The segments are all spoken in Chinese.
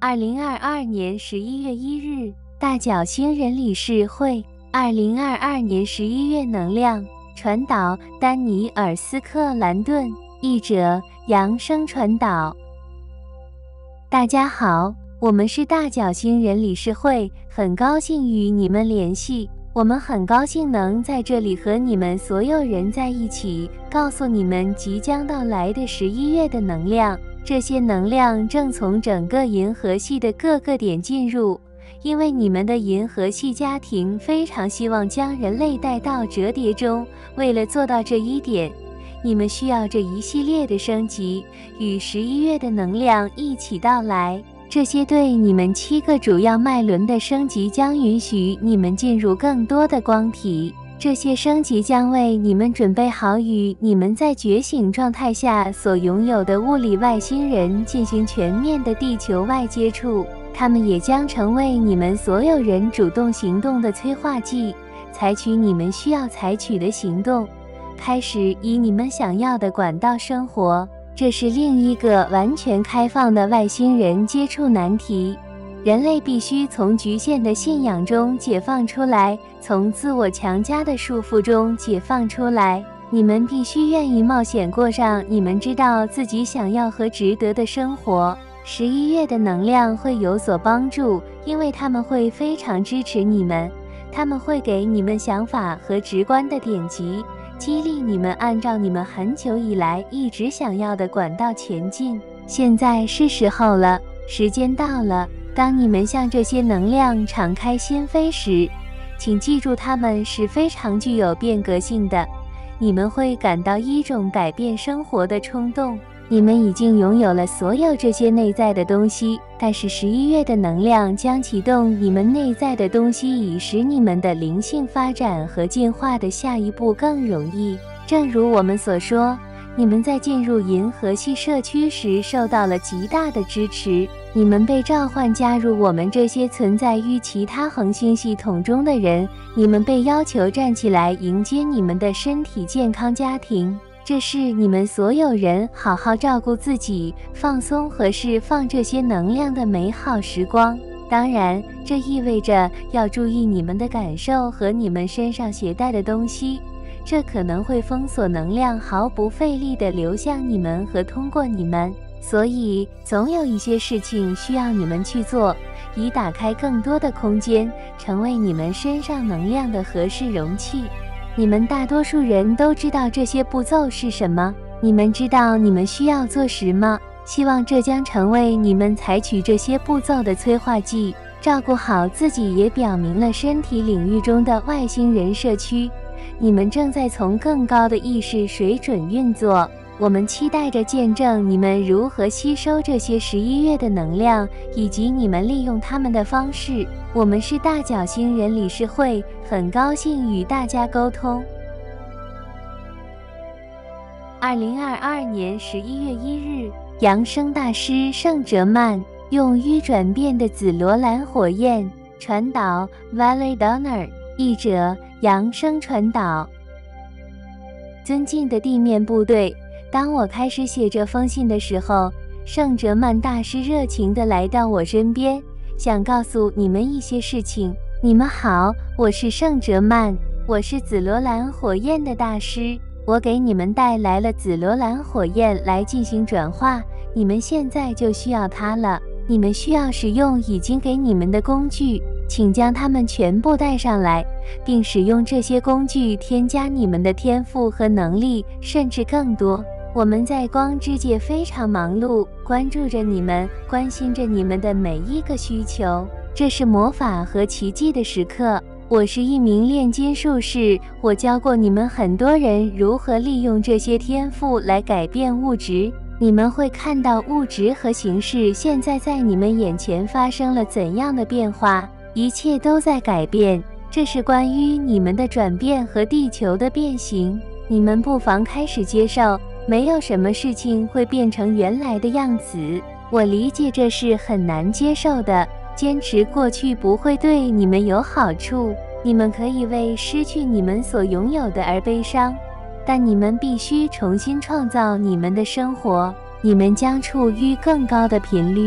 2022年11月1日，大角星人理事会。2022年11月能量传导，丹尼尔·斯克兰顿，译者扬声传导。大家好，我们是大角星人理事会，很高兴与你们联系。我们很高兴能在这里和你们所有人在一起，告诉你们即将到来的11月的能量。这些能量正从整个银河系的各个点进入，因为你们的银河系家庭非常希望将人类带到折叠中。为了做到这一点，你们需要这一系列的升级，与11月的能量一起到来。这些对你们7个主要脉轮的升级将允许你们进入更多的光体。这些升级将为你们准备好与你们在觉醒状态下所拥有的物理外星人进行全面的地球外接触。他们也将成为你们所有人主动行动的催化剂，采取你们需要采取的行动，开始以你们想要的管道生活。这是另一个完全开放的外星人接触难题。人类必须从局限的信仰中解放出来，从自我强加的束缚中解放出来。你们必须愿意冒险过上你们知道自己想要和值得的生活。11月的能量会有所帮助，因为他们会非常支持你们，他们会给你们想法和直观的点击，激励你们按照你们很久以来一直想要的管道前进。现在是时候了，时间到了。当你们向这些能量敞开心扉时，请记住它们是非常具有变革性的。你们会感到一种改变生活的冲动。你们已经拥有了所有这些内在的东西，但是11月的能量将启动你们内在的东西，以使你们的灵性发展和进化的下一步更容易。正如我们所说，你们在进入银河系社区时受到了极大的支持。你们被召唤加入我们这些存在于其他恒星系统中的人，你们被要求站起来迎接你们的身体健康家庭。这是你们所有人好好照顾自己、放松和释放这些能量的美好时光。当然，这意味着要注意你们的感受和你们身上携带的东西，这可能会封锁能量，毫不费力地流向你们和通过你们。所以，总有一些事情需要你们去做，以打开更多的空间，成为你们身上能量的合适容器。你们大多数人都知道这些步骤是什么，你们知道你们需要做什么。希望这将成为你们采取这些步骤的催化剂。照顾好自己也表明了身体领域中的外星人社区，你们正在从更高的意识水准运作。我们期待着见证你们如何吸收这些11月的能量，以及你们利用它们的方式。我们是大角星人理事会，很高兴与大家沟通。2022年11月1日，扬声大师圣哲曼用预转变的紫罗兰火焰传导 Valley Donner， 译者扬声传导。尊敬的地面部队，当我开始写这封信的时候，圣哲曼大师热情地来到我身边，想告诉你们一些事情。你们好，我是圣哲曼，我是紫罗兰火焰的大师。我给你们带来了紫罗兰火焰来进行转化，你们现在就需要它了。你们需要使用已经给你们的工具，请将它们全部带上来，并使用这些工具添加你们的天赋和能力，甚至更多。我们在光之界非常忙碌，关注着你们，关心着你们的每一个需求。这是魔法和奇迹的时刻。我是一名炼金术士，我教过你们很多人如何利用这些天赋来改变物质。你们会看到物质和形式现在在你们眼前发生了怎样的变化，一切都在改变。这是关于你们的转变和地球的变形。你们不妨开始接受，没有什么事情会变成原来的样子。我理解这是很难接受的，坚持过去不会对你们有好处。你们可以为失去你们所拥有的而悲伤，但你们必须重新创造你们的生活。你们将处于更高的频率，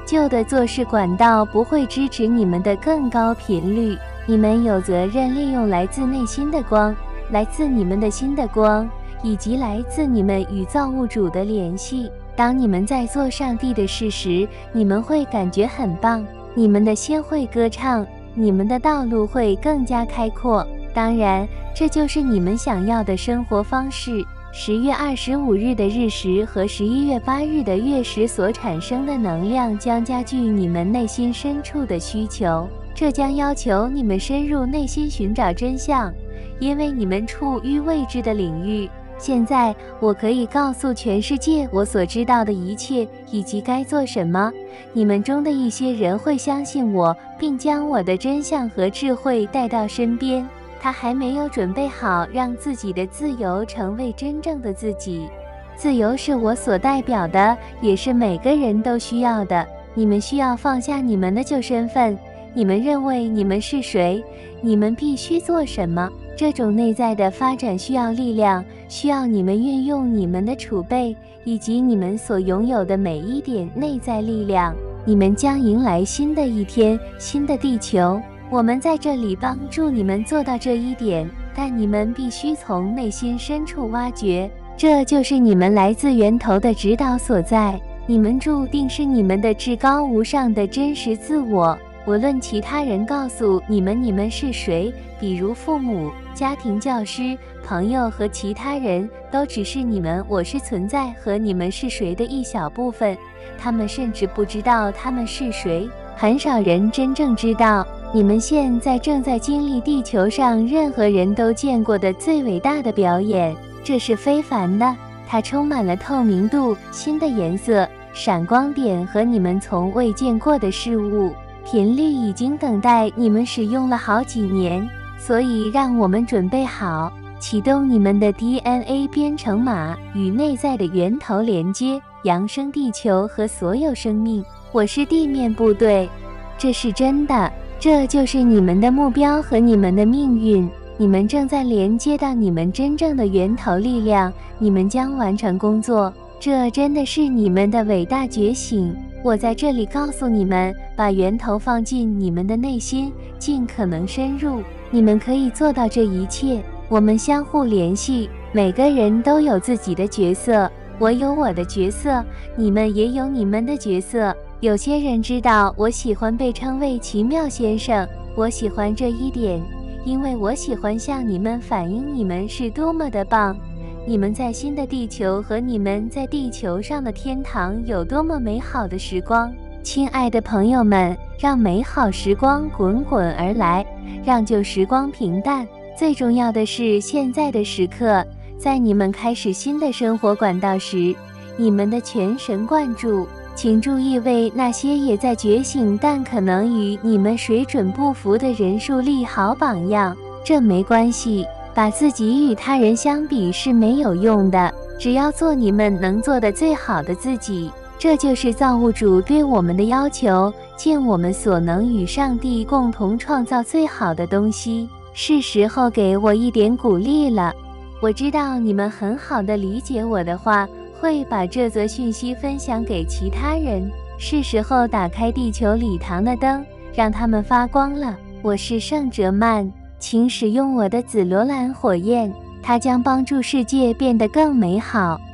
旧的做事管道不会支持你们的更高频率。你们有责任利用来自内心的光，来自你们的心的光，以及来自你们与造物主的联系。当你们在做上帝的事时，你们会感觉很棒，你们的心会歌唱，你们的道路会更加开阔。当然，这就是你们想要的生活方式。10月25日的日食和11月8日的月食所产生的能量将加剧你们内心深处的需求，这将要求你们深入内心寻找真相，因为你们处于未知的领域。现在，我可以告诉全世界我所知道的一切以及该做什么。你们中的一些人会相信我，并将我的真相和智慧带到身边。他还没有准备好让自己的自由成为真正的自己。自由是我所代表的，也是每个人都需要的。你们需要放下你们的旧身份，你们认为你们是谁，你们必须做什么。这种内在的发展需要力量，需要你们运用你们的储备，以及你们所拥有的每一点内在力量。你们将迎来新的一天，新的地球。我们在这里帮助你们做到这一点，但你们必须从内心深处挖掘，这就是你们来自源头的指导所在。你们注定是你们的至高无上的真实自我。无论其他人告诉你们是谁，比如父母、家庭教师、朋友和其他人，都只是你们我是存在和你们是谁的一小部分。他们甚至不知道他们是谁。很少人真正知道，你们现在正在经历地球上任何人都见过的最伟大的表演。这是非凡的，它充满了透明度、新的颜色、闪光点和你们从未见过的事物。频率已经等待你们使用了好几年，所以让我们准备好，启动你们的 DNA 编程码，与内在的源头连接，扬升地球和所有生命。我是地面部队，这是真的，这就是你们的目标和你们的命运。你们正在连接到你们真正的源头力量，你们将完成工作，这真的是你们的伟大觉醒。我在这里告诉你们，把源头放进你们的内心，尽可能深入。你们可以做到这一切。我们相互联系，每个人都有自己的角色，我有我的角色，你们也有你们的角色。有些人知道我喜欢被称为奇妙先生，我喜欢这一点，因为我喜欢向你们反映你们是多么的棒。你们在新的地球和你们在地球上的天堂有多么美好的时光。亲爱的朋友们，让美好时光滚滚而来，让旧时光平淡。最重要的是，现在的时刻，在你们开始新的生活管道时，你们的全神贯注。请注意，为那些也在觉醒但可能与你们水准不符的人树立好榜样。这没关系，把自己与他人相比是没有用的，只要做你们能做的最好的自己。这就是造物主对我们的要求，尽我们所能与上帝共同创造最好的东西。是时候给我一点鼓励了。我知道你们很好地理解我的话，会把这则讯息分享给其他人。是时候打开地球礼堂的灯，让它们发光了。我是圣哲曼，请使用我的紫罗兰火焰，它将帮助世界变得更美好。